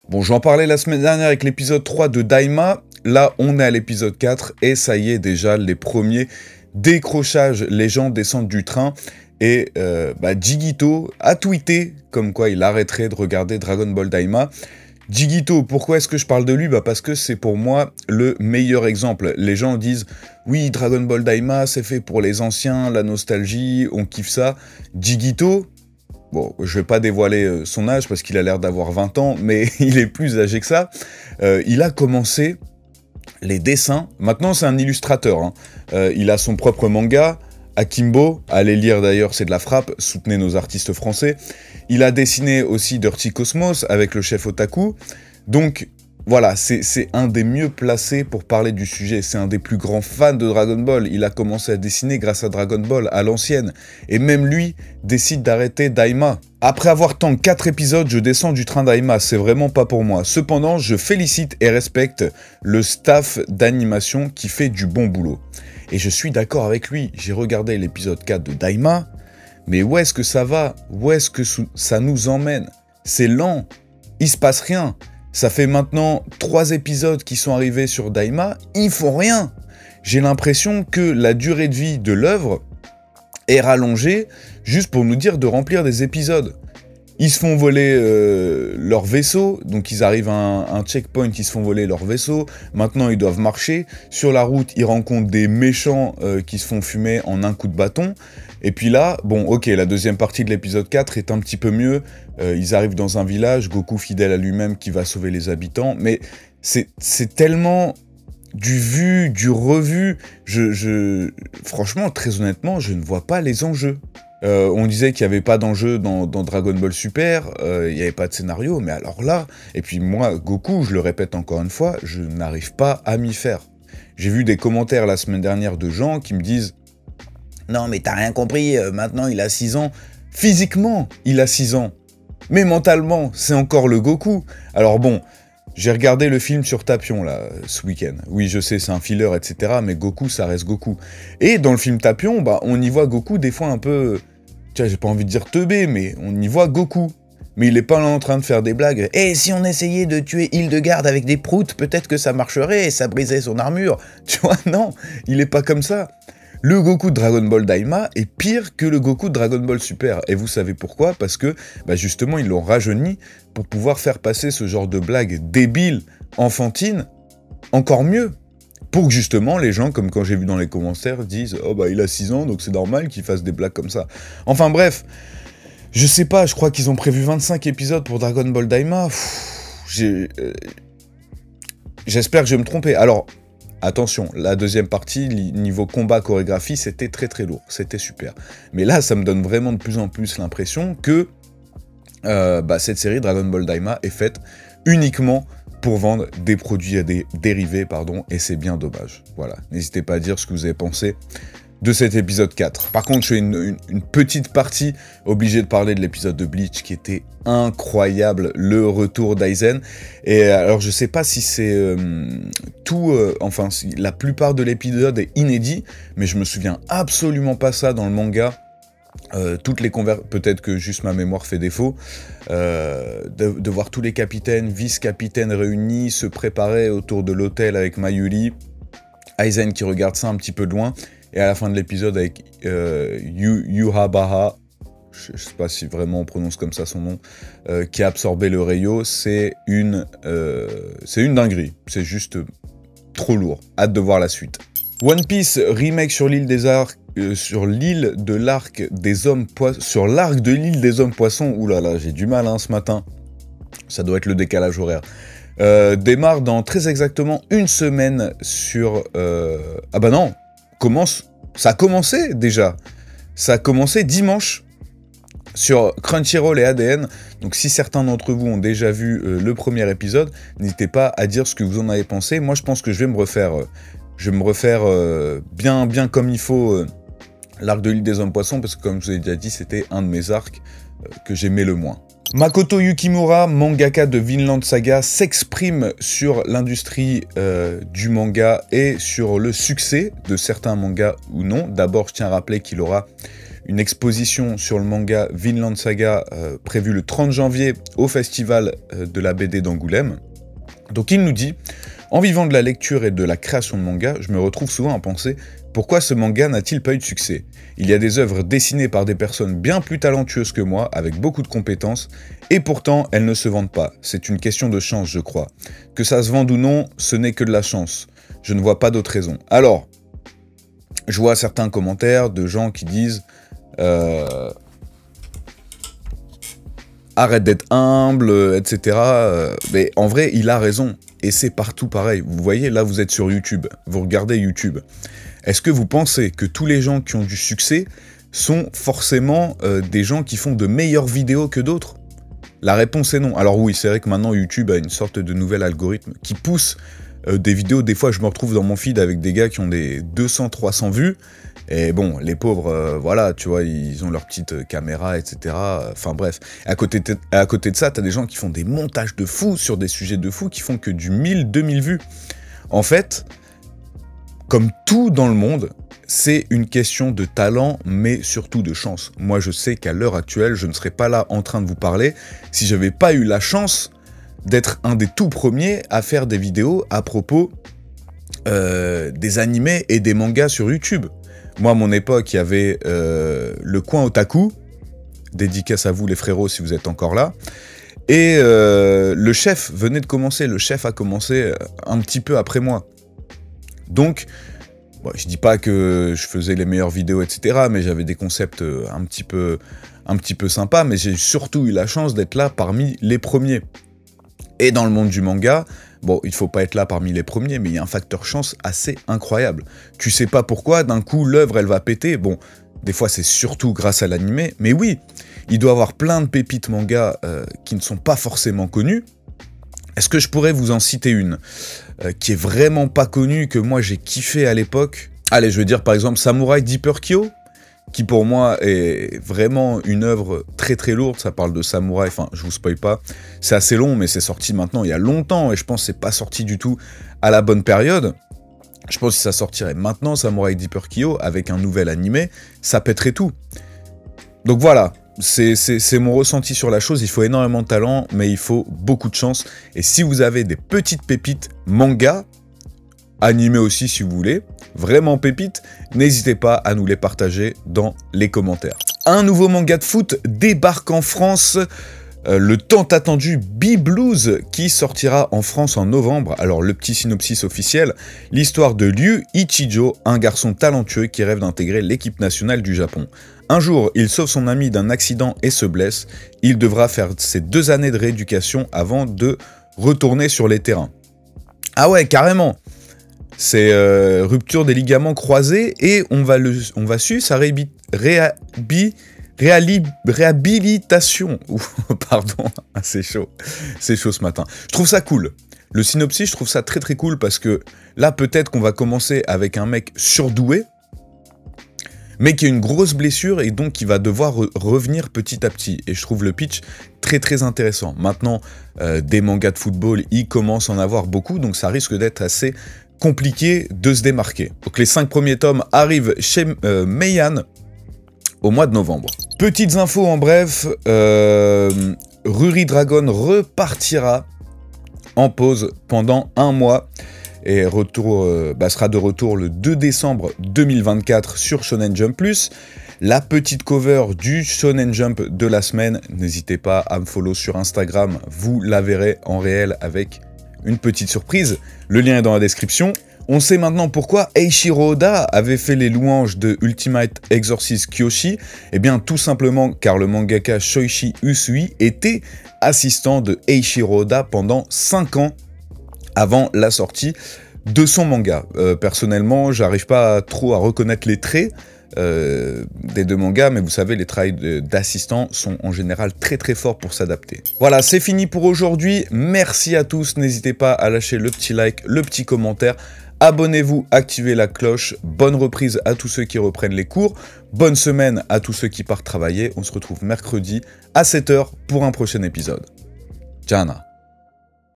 Bon, j'en parlais la semaine dernière avec l'épisode 3 de Daima. Là, on est à l'épisode 4 et ça y est déjà, les premiers décrochages. Les gens descendent du train et Jigito a tweeté comme quoi il arrêterait de regarder Dragon Ball Daima. Jigito, pourquoi est-ce que je parle de lui? Parce que c'est pour moi le meilleur exemple. Les gens disent « Oui, Dragon Ball Daima, c'est fait pour les anciens, la nostalgie, on kiffe ça. » Jigito, bon, je vais pas dévoiler son âge parce qu'il a l'air d'avoir 20 ans, mais il est plus âgé que ça. Il a commencé les dessins. Maintenant, c'est un illustrateur. Hein. Il a son propre manga, Akimbo. Allez lire d'ailleurs, c'est de la frappe. Soutenez nos artistes français. Il a dessiné aussi Dirty Cosmos avec le chef Otaku. Donc, voilà, c'est un des mieux placés pour parler du sujet. C'est un des plus grands fans de Dragon Ball. Il a commencé à dessiner grâce à Dragon Ball, à l'ancienne. Et même lui décide d'arrêter Daima. Après avoir tant 4 épisodes, je descends du train Daima. C'est vraiment pas pour moi. Cependant, je félicite et respecte le staff d'animation qui fait du bon boulot. Et je suis d'accord avec lui. J'ai regardé l'épisode 4 de Daima. Mais où est-ce que ça va? Où est-ce que ça nous emmène? C'est lent. Il se passe rien. Ça fait maintenant 3 épisodes qui sont arrivés sur Daima, ils font rien. J'ai l'impression que la durée de vie de l'œuvre est rallongée juste pour nous dire de remplir des épisodes. Ils se font voler leur vaisseau, donc ils arrivent à un checkpoint, ils se font voler leur vaisseau. Maintenant, ils doivent marcher. Sur la route, ils rencontrent des méchants qui se font fumer en un coup de bâton. Et puis là, bon, ok, la deuxième partie de l'épisode 4 est un petit peu mieux. Ils arrivent dans un village, Goku fidèle à lui-même qui va sauver les habitants. Mais c'est tellement du vu, du revu. Franchement, très honnêtement, je ne vois pas les enjeux. On disait qu'il n'y avait pas d'enjeu dans Dragon Ball Super, il n'y avait pas de scénario, mais alors là, et puis moi, Goku, je le répète encore une fois, je n'arrive pas à m'y faire. J'ai vu des commentaires la semaine dernière de gens qui me disent « Non mais t'as rien compris, maintenant il a 6 ans. » Physiquement, il a 6 ans. Mais mentalement, c'est encore le Goku. Alors bon, j'ai regardé le film sur Tapion, là, ce week-end. Oui, je sais, c'est un filler, etc., mais Goku, ça reste Goku. Et dans le film Tapion, on y voit Goku des fois un peu... Tu vois, j'ai pas envie de dire teubé, mais on y voit Goku. Mais il est pas là en train de faire des blagues. « Eh, si on essayait de tuer Hildegarde avec des proutes, peut-être que ça marcherait et ça briserait son armure. » Tu vois, non, il est pas comme ça. Le Goku de Dragon Ball Daima est pire que le Goku de Dragon Ball Super. Et vous savez pourquoi? Parce que, justement, ils l'ont rajeuni pour pouvoir faire passer ce genre de blagues débiles, enfantines, encore mieux. Pour que, justement, les gens, comme quand j'ai vu dans les commentaires, disent « Oh, il a 6 ans, donc c'est normal qu'il fasse des blagues comme ça. » Enfin, bref, je sais pas, je crois qu'ils ont prévu 25 épisodes pour Dragon Ball Daima. J'espère que je vais me tromper. Alors... Attention, la deuxième partie, niveau combat, chorégraphie, c'était très très lourd, c'était super. Mais là, ça me donne vraiment de plus en plus l'impression que cette série Dragon Ball Daima est faite uniquement pour vendre des produits dérivés, et c'est bien dommage. Voilà, n'hésitez pas à dire ce que vous avez pensé de cet épisode 4. Par contre, je fais une petite partie obligé de parler de l'épisode de Bleach qui était incroyable, le retour d'Aizen. Et alors, je sais pas si c'est si la plupart de l'épisode est inédit, mais je me souviens absolument pas ça dans le manga. Toutes les peut-être que juste ma mémoire fait défaut, de voir tous les capitaines, vice-capitaines réunis, se préparer autour de l'hôtel avec Mayuri, Aizen qui regarde ça un petit peu de loin, et à la fin de l'épisode avec Yuhabaha, je sais pas si vraiment on prononce comme ça son nom, qui a absorbé le Rayo, c'est une dinguerie, c'est juste trop lourd, hâte de voir la suite. One Piece remake sur l'île des Arcs, sur l'île de l'arc des hommes poissons, sur l'arc de l'île des hommes poissons, oulala, j'ai du mal ce matin, ça doit être le décalage horaire. Démarre dans très exactement une semaine sur... Ah bah non, ça a commencé déjà. Ça a commencé dimanche sur Crunchyroll et ADN. Donc si certains d'entre vous ont déjà vu le premier épisode, n'hésitez pas à dire ce que vous en avez pensé. Moi je pense que je vais me refaire, bien comme il faut l'arc de l'île des hommes poissons, parce que comme je vous ai déjà dit, c'était un de mes arcs que j'aimais le moins. Makoto Yukimura, mangaka de Vinland Saga, s'exprime sur l'industrie du manga et sur le succès de certains mangas ou non. D'abord, je tiens à rappeler qu'il aura une exposition sur le manga Vinland Saga prévue le 30 janvier au festival de la BD d'Angoulême. Donc il nous dit « En vivant de la lecture et de la création de manga, je me retrouve souvent à penser « Pourquoi ce manga n'a-t-il pas eu de succès ? Il y a des œuvres dessinées par des personnes bien plus talentueuses que moi, avec beaucoup de compétences, et pourtant elles ne se vendent pas. C'est une question de chance, je crois. Que ça se vende ou non, ce n'est que de la chance. Je ne vois pas d'autre raison. » Alors, je vois certains commentaires de gens qui disent arrête d'être humble, etc. Mais en vrai, il a raison. Et c'est partout pareil. Vous voyez, là, vous êtes sur YouTube. Vous regardez YouTube. Est-ce que vous pensez que tous les gens qui ont du succès sont forcément des gens qui font de meilleures vidéos que d'autres? La réponse est non. Alors oui, c'est vrai que maintenant, YouTube a une sorte de nouvel algorithme qui pousse des vidéos. Des fois, je me retrouve dans mon feed avec des gars qui ont des 200-300 vues. Et bon, les pauvres, voilà, tu vois, ils ont leur petite caméra, etc. Enfin bref. À côté de ça, t'as des gens qui font des montages de fous sur des sujets de fous qui font que du 1000-2000 vues. En fait, comme tout dans le monde, c'est une question de talent, mais surtout de chance. Moi, je sais qu'à l'heure actuelle, je ne serais pas là en train de vous parler si je n'avais pas eu la chance d'être un des tout premiers à faire des vidéos à propos des animés et des mangas sur YouTube. Moi, à mon époque, il y avait le coin otaku, dédicace à vous les frérots si vous êtes encore là, et le chef venait de commencer, le chef a commencé un petit peu après moi. Donc, bon, je dis pas que je faisais les meilleures vidéos, etc., mais j'avais des concepts un petit peu sympas, mais j'ai surtout eu la chance d'être là parmi les premiers. Et dans le monde du manga, bon, il faut pas être là parmi les premiers, mais il y a un facteur chance assez incroyable. Tu sais pas pourquoi, d'un coup, l'œuvre, elle va péter. Bon, des fois, c'est surtout grâce à l'animé, mais oui, il doit y avoir plein de pépites manga qui ne sont pas forcément connues. Est-ce que je pourrais vous en citer une qui est vraiment pas connue, que moi j'ai kiffé à l'époque? Allez, je veux dire par exemple Samurai Deeper Kyo, qui pour moi est vraiment une œuvre très très lourde. Ça parle de samouraï, enfin je vous spoil pas, c'est assez long mais c'est sorti maintenant il y a longtemps et je pense que c'est pas sorti du tout à la bonne période. Je pense que si ça sortirait maintenant, Samurai Deeper Kyo, avec un nouvel animé, ça pèterait tout. Donc voilà, c'est mon ressenti sur la chose. Il faut énormément de talent, mais il faut beaucoup de chance. Et si vous avez des petites pépites manga, animés aussi si vous voulez, vraiment pépites, n'hésitez pas à nous les partager dans les commentaires. Un nouveau manga de foot débarque en France, le tant attendu B-Blues, qui sortira en France en novembre. Alors le petit synopsis officiel, l'histoire de Ryu Ichijo, un garçon talentueux qui rêve d'intégrer l'équipe nationale du Japon. Un jour, il sauve son ami d'un accident et se blesse. Il devra faire ses 2 années de rééducation avant de retourner sur les terrains. Ah ouais, carrément. C'est rupture des ligaments croisés et on va suivre sa réhabilitation. Pardon, c'est chaud ce matin. Je trouve ça cool. Le synopsis, je trouve ça très très cool parce que là, peut-être qu'on va commencer avec un mec surdoué, mais qui a une grosse blessure et donc qui va devoir revenir petit à petit. Et je trouve le pitch très très intéressant. Maintenant, des mangas de football, il commence à en avoir beaucoup, donc ça risque d'être assez compliqué de se démarquer. Donc les 5 premiers tomes arrivent chez Meian au mois de novembre. Petites infos en bref, Ruri Dragon repartira en pause pendant 1 mois et sera de retour le 2 décembre 2024 sur Shonen Jump+. La petite cover du Shonen Jump de la semaine, n'hésitez pas à me follow sur Instagram, vous la verrez en réel avec une petite surprise, le lien est dans la description. On sait maintenant pourquoi Eiichiro Oda avait fait les louanges de Ultimate Exorcist Kyoshi. Eh bien tout simplement car le mangaka Shoichi Usui était assistant de Eiichiro Oda pendant 5 ans avant la sortie de son manga. Personnellement, j'arrive pas trop à reconnaître les traits des 2 mangas, mais vous savez, les travails d'assistants sont en général très très forts pour s'adapter. Voilà, c'est fini pour aujourd'hui. Merci à tous. N'hésitez pas à lâcher le petit like, le petit commentaire. Abonnez-vous, activez la cloche. Bonne reprise à tous ceux qui reprennent les cours. Bonne semaine à tous ceux qui partent travailler. On se retrouve mercredi à 7 h pour un prochain épisode. Jana.